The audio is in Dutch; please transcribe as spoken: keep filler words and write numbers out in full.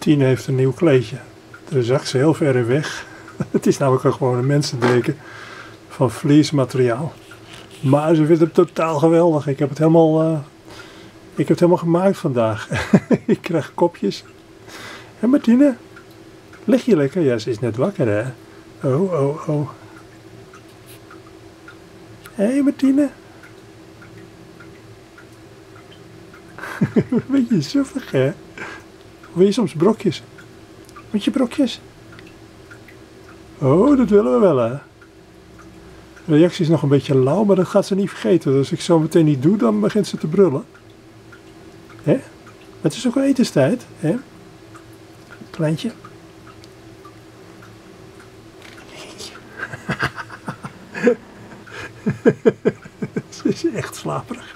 Tine heeft een nieuw kleedje. Daar zag ze heel ver weg. Het is namelijk gewoon een mensendeken van vleesmateriaal. Maar ze vindt het totaal geweldig. Ik heb het helemaal, uh, ik heb het helemaal gemaakt vandaag. Ik krijg kopjes. En Martine, lig je lekker? Ja, ze is net wakker, hè? Oh, oh, oh. Hé, hey, Martine. Een beetje suffig, hè? Wil je soms brokjes? Moet je brokjes? Oh, dat willen we wel, hè? De reactie is nog een beetje lauw, maar dat gaat ze niet vergeten. Dus als ik zo meteen niet doe, dan begint ze te brullen. Hè? Het is ook wel etenstijd, hè? Kleintje. Ze is echt slaperig.